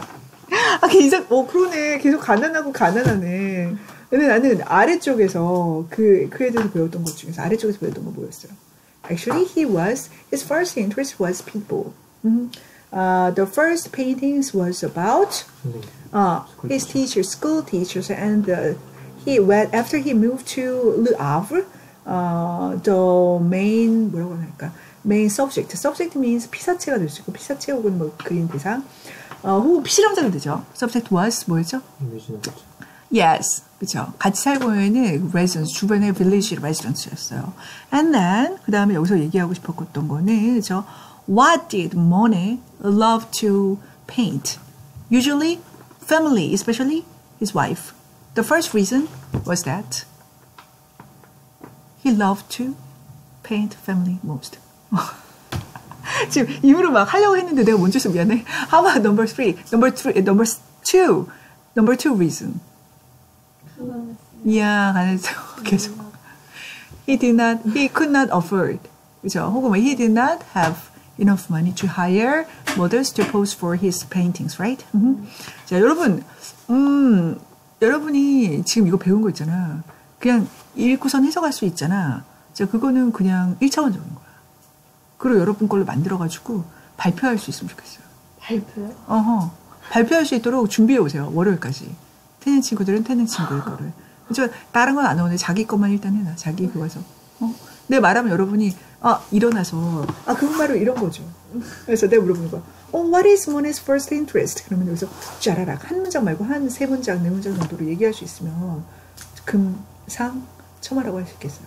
그러네. 계속 가난하네. 근데 나는 아래쪽에서 그에 대해서 배웠던 것 중에서 아래쪽에서 배웠던 거 뭐였어요? Actually, his first interest was people. The first paintings was about his teachers, school teachers, and after he moved to Le Havre, the main 뭐라고 할까? main subject. subject means 피사체가 될 수 있고 피사체 혹은 뭐 그린 대상. 혹은 피실험자도 되죠. subject was 뭐였죠? Yes, 그렇죠. 같이 살고 있는 residence, 주변의 village residence였어요. And then 그 다음에 여기서 얘기하고 싶었던 거는 그렇죠. What did Monet love to paint? Usually, family, especially his wife. The first reason was that he loved to paint family most. 지금 입으로 막 하려고 했는데 내가 먼저 해서 미안해. How about number two reason. 가난해서 계속. He could not afford. 그죠? 혹은 he did not have enough money to hire models to pose for his paintings, right? 자, 여러분이 지금 이거 배운 거 있잖아. 그냥 읽고선 해석할 수 있잖아. 자, 그거는 그냥 1차원적인 거야. 그리고 여러분 걸로 만들어가지고 발표할 수 있으면 좋겠어요. 발표요? 발표할 수 있도록 준비해 오세요. 월요일까지. 태는 친구들은 태는 친구의 거를. 그렇죠? 다른 건 안 오는데 자기 것만 일단 해놔. 자기 그거서. 내가 말하면 여러분이 일어나서 그건 바로 이런 거죠. 그래서 내가 물어보는 거야. What is Monet's first interest? 그러면 여기서 짜라락 한 문장 말고 한 세 문장, 네 문장 정도로 얘기할 수 있으면 금상첨화라고 할 수 있겠어요.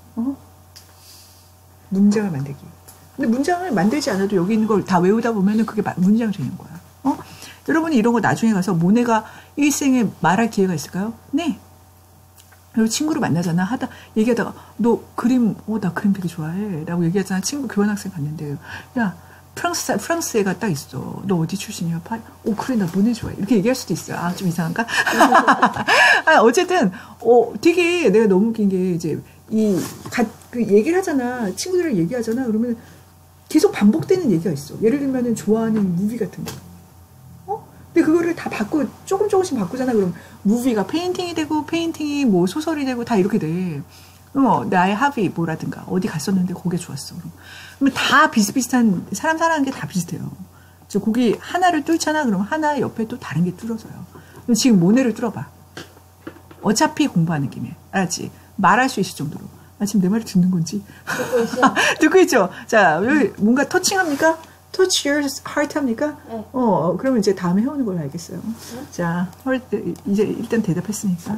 문장을 만들기. 근데 문장을 만들지 않아도 여기 있는 걸 다 외우다 보면은 그게 문장이 되는 거야. 여러분이 이런 거 나중에 가서 모네가 일생에 말할 기회가 있을까요? 네. 그리고 친구를 만나잖아. 얘기하다가 너 그림, 나 그림 되게 좋아해. 라고 얘기하잖아. 친구 교환학생 갔는데 야, 프랑스 애가 딱 있어. 너 어디 출신이야? 파리? 그래, 나 모네 좋아해. 이렇게 얘기할 수도 있어요. 좀 이상한가? 어쨌든, 되게 내가 너무 웃긴 게 이제 그 얘기를 하잖아. 친구들이랑 얘기하잖아. 그러면 계속 반복되는 얘기가 있어. 예를 들면은 좋아하는 무비 같은 거. 근데 그거를 다 조금씩 바꾸잖아. 그럼 무비가 페인팅이 되고, 페인팅이 뭐 소설이 되고, 다 이렇게 돼. 나의 합의 뭐라든가, 어디 갔었는데 거기에 좋았어. 그러면 다 비슷비슷한, 사람 사랑하는 게 다 비슷해요. 거기 하나를 뚫잖아. 그럼 하나 옆에 또 다른 게 뚫어져요. 지금 모네를 뚫어봐. 어차피 공부하는 김에. 알았지? 말할 수 있을 정도로. 지금 내 말을 듣는 건지. 듣고 있죠? 자, 여기 뭔가 터칭합니까? touch your heart 합니까? 네. 그러면 이제 다음에 해오는 걸로 알겠어요. 네? 자, 이제 일단 대답했으니까.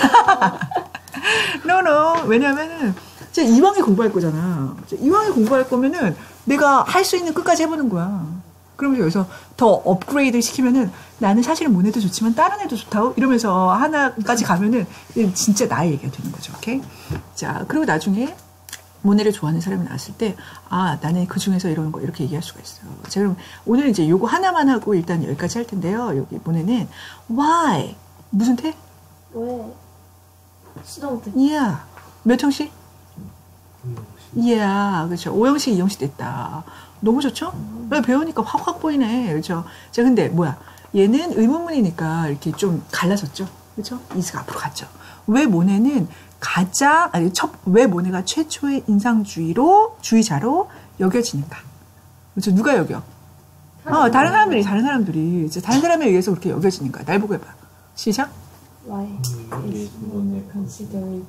no. 왜냐면은, 이왕에 공부할 거잖아. 이왕에 공부할 거면은 내가 할 수 있는 끝까지 해보는 거야. 그러면서 여기서 더 업그레이드 시키면은 나는 사실은 모네도 좋지만 다른 애도 좋다고 이러면서 하나까지 가면은 진짜 나의 얘기가 되는 거죠. 오케이? 자, 그리고 나중에 모네를 좋아하는 사람이 나왔을 때, 아, 나는 그 중에서 이런 거 이렇게 얘기할 수가 있어요. 자, 그럼 오늘 이제 요거 하나만 하고 일단 여기까지 할 텐데요. 여기 모네는 why 무슨 태? 왜? 수동태. Yeah. 몇 형식? 이용식. Yeah. 그렇죠. 5형식, 2형식 됐다. 너무 좋죠? 배우니까 확 보이네. 그렇죠? 자, 근데 뭐야? 얘는 의문문이니까 이렇게 좀 갈라졌죠. 그렇죠? 이스가 앞으로 갔죠. 왜 모네는 왜 모네가 최초의 인상주의자로 여겨지는가? 그렇죠? 누가 여겨? 다른 사람들이 이제 다른 사람에 의해서 그렇게 여겨지는가? 날 보고 해봐. 시작. Why is Monet considered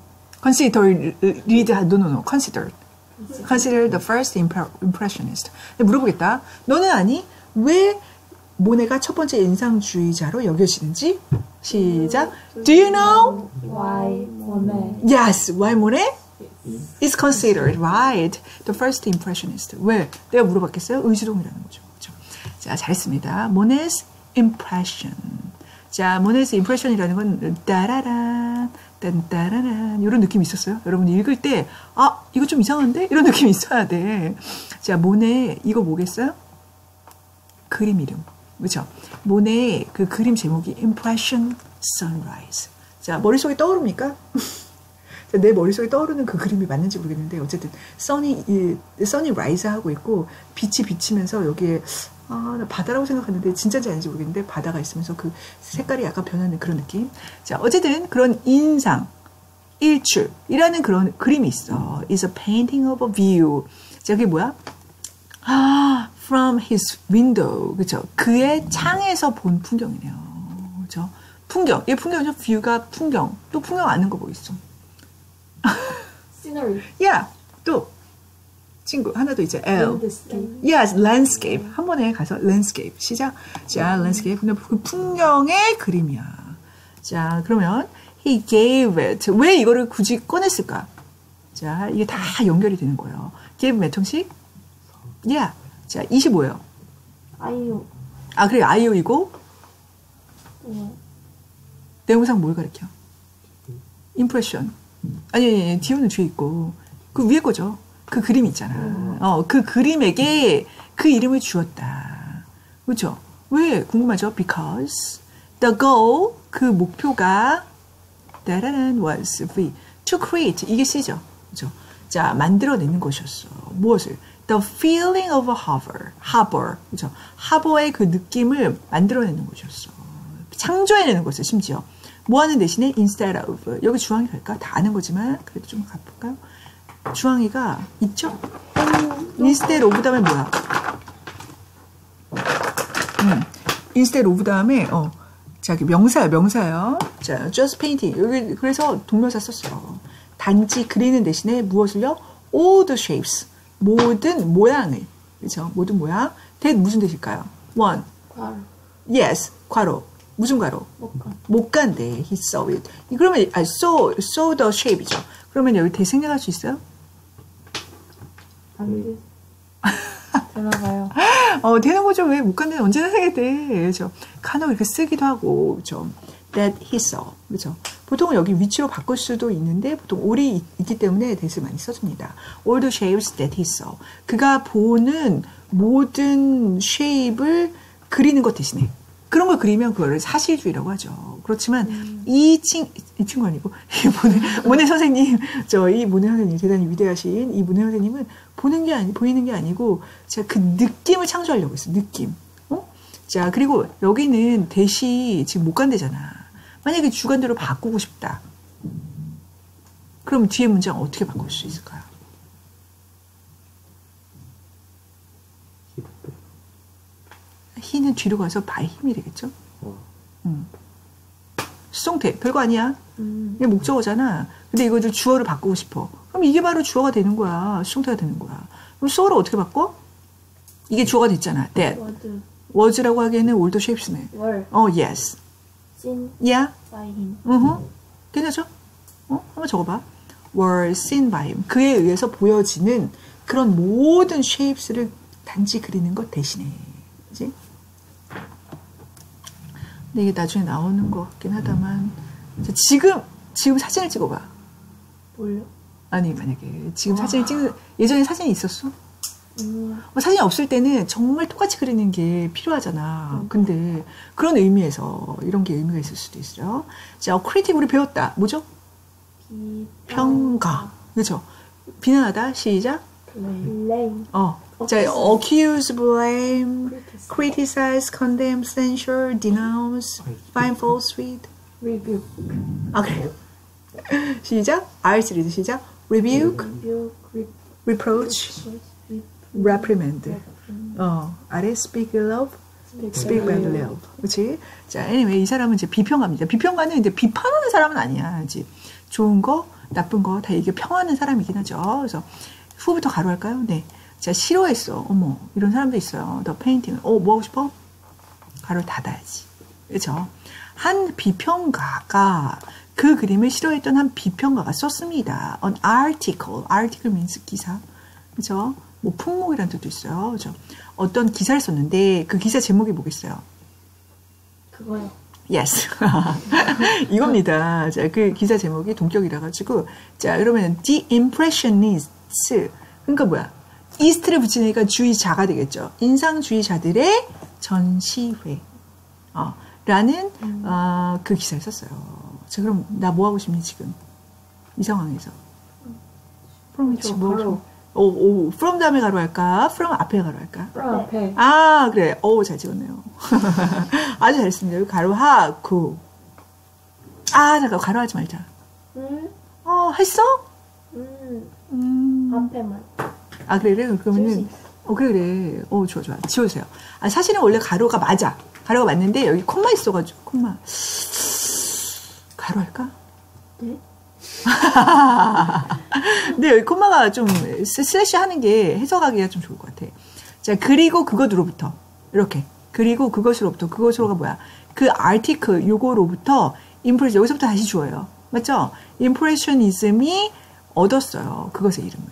Consider the first impressionist. 물어보겠다. 너는 아니? 왜 모네가 첫 번째 인상주의자로 여겨지는지? 시작. Do you know? why Monet Yes. Why Monet is considered right the first impressionist. 왜? 내가 물어봤겠어요? 의지동이라는 거죠. 그렇죠? 자, 잘했습니다. Monet's impression. 자, Monet's impression이라는 건 따라란 딴따라란 이런 느낌이 있었어요. 여러분 읽을 때 이거 좀 이상한데? 이런 느낌이 있어야 돼. 자, 모네 이거 뭐겠어요? 그림 이름. 그렇죠? 모네 그 그림 제목이 Impression Sunrise. 자, 머릿속에 떠오릅니까? 자, 내 머릿속에 떠오르는 그 그림이 맞는지 모르겠는데 어쨌든 선이 라이즈 하고 있고 빛이 비치면서 여기에 나 바다라고 생각하는데 진짜인지 아닌지 모르겠는데 바다가 있으면서 그 색깔이 약간 변하는 그런 느낌. 자, 어쨌든 그런 인상, 일출이라는 그런 그림이 있어. It's a painting of a view. 자, 그게 뭐야? From his window. 그죠? 그의 창에서 본 풍경이네요. 그죠? 풍경. 이게 풍경이죠? 뷰가 풍경. 또 풍경 아는 거 뭐 있어? scenery. Yeah. 또 친구 하나 더 있죠. L. landscape. Yes, landscape. 한 번에 가서 landscape. 시작. 자, landscape. 근데 그 풍경의 그림이야. 자, 그러면 he gave it. 왜 이거를 굳이 꺼냈을까? 자, 이게 다 연결이 되는 거예요. gave 몇 형식? Yeah. 자, 25예요. 아이유. 그래. 아이오이고 네. 내용상 뭘 가르쳐? impression. 아니, 디오는 뒤에 있고 그 위에 거죠. 그 그림 있잖아. 그 그림에게 그 이름을 주었다. 그렇죠? 왜? 궁금하죠? Because the goal, 그 목표가 따라란 was to create. 이게 C죠. 그렇죠? 자, 만들어내는 것이었어. 무엇을? The feeling of a harbor. 그렇죠? 하버의 그 느낌을 만들어내는 것이었어. 창조해내는 것을 심지어. 뭐 하는 대신에 instead of. 여기 주황이 갈까? 다 아는 거지만 그래도 좀 가볼까요? 주황이가 있죠? instead of 다음에 뭐야? instead of 다음에 자기 명사예요. 자, just painting. 여기 그래서 동명사 썼어요. 단지 그리는 대신에 무엇을요? all the shapes. 모든 모양을. 그렇죠? 모든 모양. that 무슨 뜻일까요? one. 괄호. yes. 괄호. 무슨 괄호? 목간데 he saw it. 그러면 saw the shape이죠. 그러면 여기 대 생략할 수 있어요? 안 돼. 되나봐요. 되는 거죠. 왜 목간데 언제나 하게 돼. 그렇죠? 간혹 이렇게 쓰기도 하고, 그렇죠? That he saw. 그렇죠? 보통은 여기 위치로 바꿀 수도 있는데 보통 all이 있기 때문에 that을 많이 써줍니다. All the shapes that he saw. 그가 보는 모든 shape을 그리는 것 대신에. 그런 걸 그리면 그거를 사실주의라고 하죠. 그렇지만 이 친구 아니고 모네 선생님, 이 모네 선생님 대단히 위대하신 이 모네 선생님은 보이는 게 아니고 제가 그 느낌을 창조하려고 했어요. 느낌. 자, 그리고 여기는 대시 지금 못 간대잖아. 만약에 주관대로 바꾸고 싶다. 그럼 뒤에 문장 어떻게 바꿀 수 있을까요? 히는 뒤로 가서 by 힘이 되겠죠? 수동태 별거 아니야. 이게 목적어잖아. 근데 이거를 주어를 바꾸고 싶어. 그럼 이게 바로 주어가 되는 거야. 수동태가 되는 거야. 그럼 so를 어떻게 바꿔? 이게 주어가 됐잖아. that. was라고 하기에는 all the shapes네. were. yes. seen yeah. by him. 괜찮죠? 한번 적어봐. were seen by him. 그에 의해서 보여지는 그런 모든 shapes를 단지 그리는 것 대신에. 그치? 근데 이게 나중에 나오는 것 같긴 하다만 지금 사진을 찍어봐. 뭘요? 아니 만약에 지금 사진을 찍는 예전에 사진이 있었어? 사진이 없을 때는 정말 똑같이 그리는 게 필요하잖아. 근데 그런 의미에서 이런 게 의미가 있을 수도 있어요. 자, 크리틱 우리 배웠다. 뭐죠? 평가. 그렇죠? 비난하다. 시작. blame. 자, accuse, blame, criticize, condemn, censure, denounce, find fault with. rebuke. 아, 그래요? 시작. RC 리드 시작. rebuke, reproach, reprimand. 아래 speak love, speak bad love. 그렇지? 자, anyway 이 사람은 이제 비평가입니다. 비평가는 이제 비판하는 사람은 아니야. 이제 좋은 거, 나쁜 거 다 이게 평하는 사람이긴 하죠. 그래서 후부터 가로할까요? 네. 자, 싫어했어. 어머, 이런 사람도 있어요. 더 페인팅을. 뭐 하고 싶어? 가로를 닫아야지. 그렇죠? 한 비평가가 그 그림을 싫어했던 한 비평가가 썼습니다. An article. article means 기사. 그렇죠? 뭐 품목이라는 뜻도 있어요. 그렇죠? 어떤 기사를 썼는데 그 기사 제목이 뭐겠어요? 그거요. Yes. 이겁니다. 자, 그 기사 제목이 동격이라 가지고 자, 그러면 The Impressionists. 그러니까 뭐야? 이스트를 붙이니까 주의자가 되겠죠. 인상주의자들의 전시회. 라는 그 기사를 썼어요. 자, 그럼 나 뭐 하고 싶니 지금? 이 상황에서. from which 뭐 하고 싶니? from 다음에 가로 할까? from 앞에 가로 할까? from 앞에. 아, 그래. 잘 찍었네요. 아주 잘했습니다. 여기 가로 하고. 잠깐 가로 하지 말자. 했어? 앞에만. 아, 그래. 그러면은 그래. 좋아. 지워주세요. 사실은 원래 가로가 맞아. 가로가 맞는데 여기 콤마 있어가지고 콤마. 가로 할까? 네. 근데 여기 콤마가 좀 슬래시 하는 게 해석하기가 좀 좋을 것 같아. 자, 그리고 그것으로부터 이렇게 그리고 그것으로가 뭐야? 그 아티클 요거로부터 임프레션 여기서부터 다시 주어요. 맞죠? 임프레셔니즘이 얻었어요. 그것의 이름을.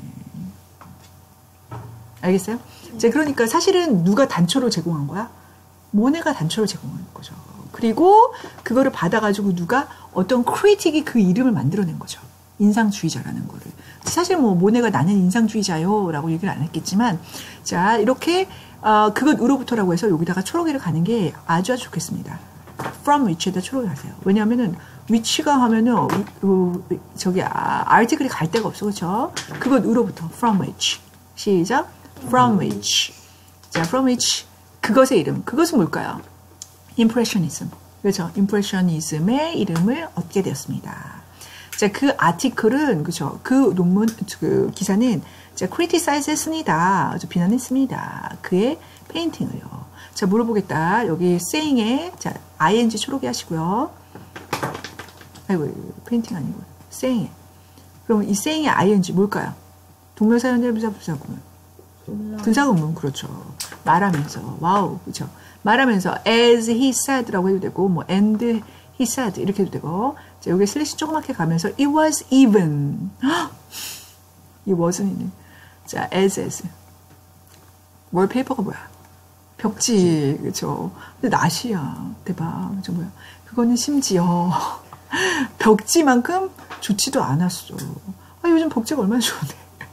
알겠어요? 자, 그러니까 사실은 누가 단초로 제공한 거야? 모네가 단초로 제공한 거죠. 그리고 그거를 받아가지고 누가 어떤 크리틱이 그 이름을 만들어낸 거죠. 인상주의자라는 거를. 사실 뭐 모네가 나는 인상주의자요 라고 얘기를 안 했겠지만 자, 이렇게 그것으로부터라고 해서 여기다가 초록이를 가는 게 아주 좋겠습니다. from which에다 초록이 가세요. 왜냐하면은 which가 하면은 저기 article이 갈 데가 없어. 그렇죠? 그것으로부터 from which. 시작. from which. 자, from which 그것의 이름. 그것은 뭘까요? impressionism. 그렇죠? impressionism의 이름을 얻게 되었습니다. 자, 그 아티클은 그렇죠? 그 논문 그 기사는 자, criticize 했습니다. 비난했습니다. 그의 페인팅을요. 자, 물어보겠다. 여기 saying에 자, ing 초록이 하시고요. 아이고, 페인팅 아니고 saying에. 그럼 이 saying의 ing 뭘까요? 동명사, 현재분사, 부사구문. 등사구문. 그렇죠. 말하면서. 와우. 그렇죠. 말하면서 as he said라고 해도 되고 뭐 and he said 이렇게 해도 되고 자, 여기 슬래시 조그맣게 가면서 it was even. 이 wasn't. 자, as. 월페이퍼가 뭐야? 벽지. 그렇죠. 근데 낫이야. 대박. 그죠 뭐야? 그거는 심지어 벽지만큼 좋지도 않았어. 요즘 벽지가 얼마나 좋은데.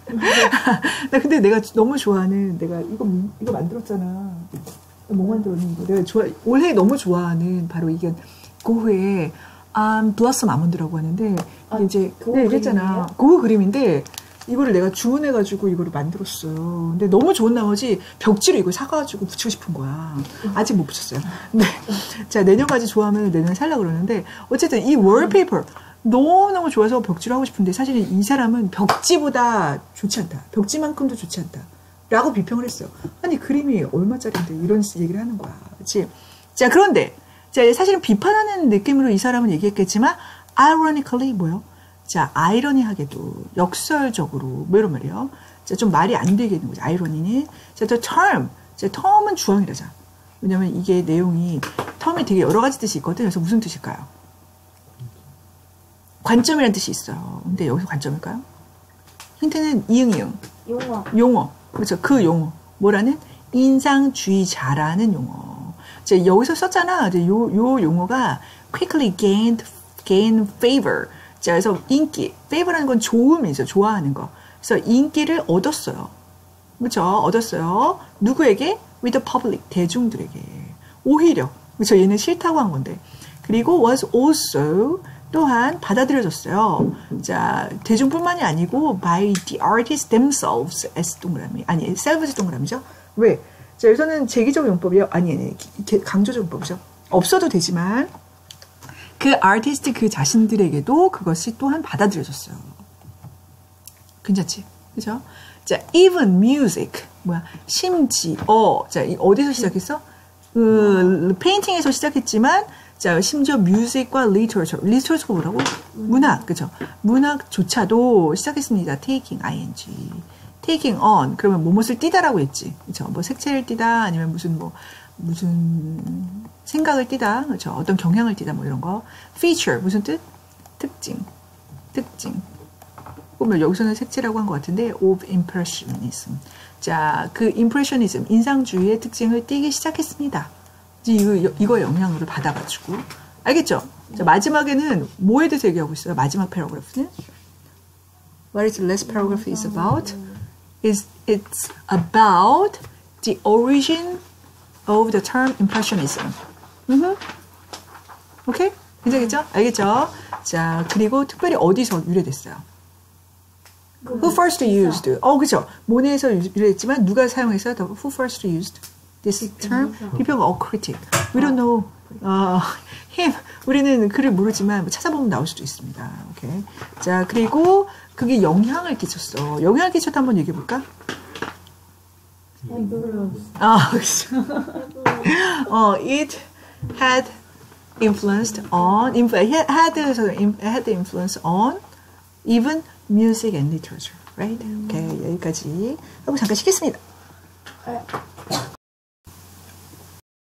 나 근데 내가 너무 좋아하는 내가 이거 만들었잖아. 뭐 만들었는 거? 내가 올해 너무 좋아하는 바로 이게 고흐의 블러썸 아몬드라고 하는데 이제 내가 얘기했잖아. 고흐 그림인데 이거를 내가 주문해가지고 이거를 만들었어요. 근데 너무 좋은 나머지 벽지로 이걸 사가지고 붙이고 싶은 거야. 아직 못 붙였어요. 네. 자, 내년까지 좋아하면 내년에 살려고 그러는데 어쨌든 이 월페이퍼 너무너무 좋아서 벽지로 하고 싶은데 사실 이 사람은 벽지보다 좋지 않다. 벽지만큼도 좋지 않다. 라고 비평을 했어요. 아니 그림이 얼마짜리인데 이런 얘기를 하는 거야. 그렇지? 자, 그런데 자, 사실은 비판하는 느낌으로 이 사람은 얘기했겠지만 ironically 뭐요? 자, 아이러니하게도 역설적으로 뭐 이런 말이에요. 자, 좀 말이 안 되게 있는 거죠. 아이러니는. 자, 또 term. 자, term은 주어이라자. 왜냐면 이게 내용이 term이 되게 여러 가지 뜻이 있거든. 그래서 무슨 뜻일까요? 관점이라는 뜻이 있어요. 근데 여기서 관점일까요? 힌트는 이응. 용어. 그렇죠. 그 용어. 뭐라는? 인상주의자라는 용어. 자, 여기서 썼잖아. 요 용어가 quickly gain favor. 자, 그래서 인기, favor라는 건 좋음이죠. 좋아하는 거. 그래서 인기를 얻었어요. 그렇죠? 얻었어요. 누구에게? With the public, 대중들에게. 오히려, 그렇죠? 얘는 싫다고 한 건데. 그리고 was also 또한 받아들여졌어요. 자, 대중뿐만이 아니고 by the artists themselves as 동그라미. 아니, selves 동그라미죠. 왜? 자, 여기서는 제기적 용법이요. 아니, 강조적 용법이죠. 없어도 되지만 그 아티스트 그 자신들에게도 그것이 또한 받아들여졌어요. 괜찮지? 그죠? 자, even music. 뭐야? 심지어. 자, 어디서 시작했어? 페인팅에서 시작했지만 자, 심지어 뮤직과 리터처가 뭐라고? 문학, 그죠? 문학조차도 시작했습니다. taking, ing. taking on, 그러면 무엇을 띠다라고 했지. 그죠? 뭐 색채를 띠다, 아니면 무슨 생각을 띠다, 그죠? 어떤 경향을 띠다, 뭐 이런 거. feature, 무슨 뜻? 특징. 보면 여기서는 색채라고 한 것 같은데, of impressionism. 자, 그 impressionism, 인상주의의 특징을 띠기 시작했습니다. 이거 영향을 받아가지고. 알겠죠? 자, 마지막에는 뭐에 대해서 얘기하고 있어요? 마지막 패러그래프는? What is the last paragraph is about? It's about the origin of the term impressionism. 오케이? 괜찮겠죠? 알겠죠? 자, 그리고 특별히 어디서 유래됐어요? Who first used? 그죠? 모네에서 유래했지만 누가 사용해서 who first used this term? 비평가 critic. We don't know him. 우리는 그를 모르지만 뭐 찾아보면 나올 수도 있습니다. 오케이. 자, 그리고 그게 영향을 끼쳤어. 영향을 끼쳤다 한번 얘기해 볼까? It had influenced on, had influence on even music and literature, right? 오케이, 여기까지 하고 잠깐 쉬겠습니다.